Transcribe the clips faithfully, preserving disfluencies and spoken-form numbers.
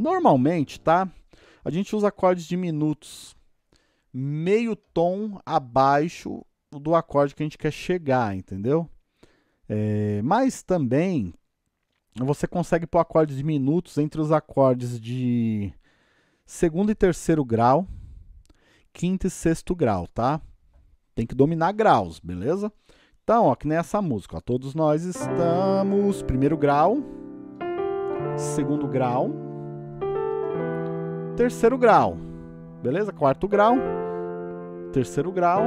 Normalmente, tá? A gente usa acordes diminutos meio tom abaixo do acorde que a gente quer chegar, entendeu? É, mas também você consegue pôr acordes diminutos entre os acordes de segundo e terceiro grau, quinto e sexto grau, tá? Tem que dominar graus, beleza? Então, ó, que nem essa música, ó. Todos nós estamos, primeiro grau, segundo grau, terceiro grau, beleza? Quarto grau, terceiro grau,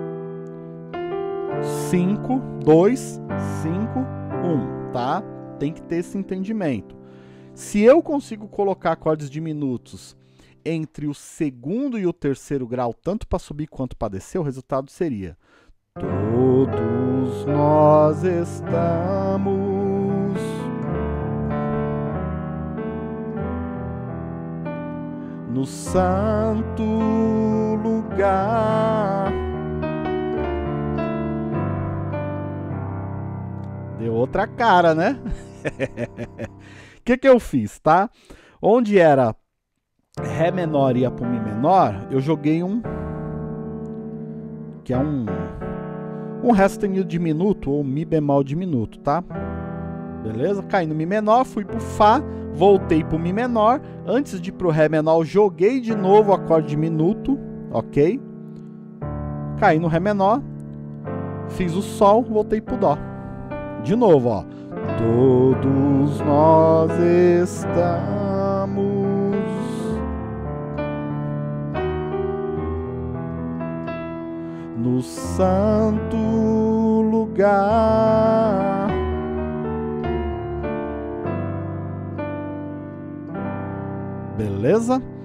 cinco, dois, cinco, um, tá? Tem que ter esse entendimento. Se eu consigo colocar acordes diminutos entre o segundo e o terceiro grau, tanto para subir quanto para descer, o resultado seria: todos nós estamos no santo lugar. Deu outra cara, né? O que que eu fiz, tá? Onde era Ré menor e ia pro Mi menor, eu joguei um... que é um... um Ré sustenido diminuto ou Mi bemol diminuto, tá? Beleza? Caí no Mi menor, fui pro Fá, voltei pro Mi menor. Antes de ir pro Ré menor, joguei de novo o acorde diminuto, ok? Caí no Ré menor, fiz o Sol, voltei pro Dó. De novo, ó. Todos nós estamos no santo lugar. Beleza?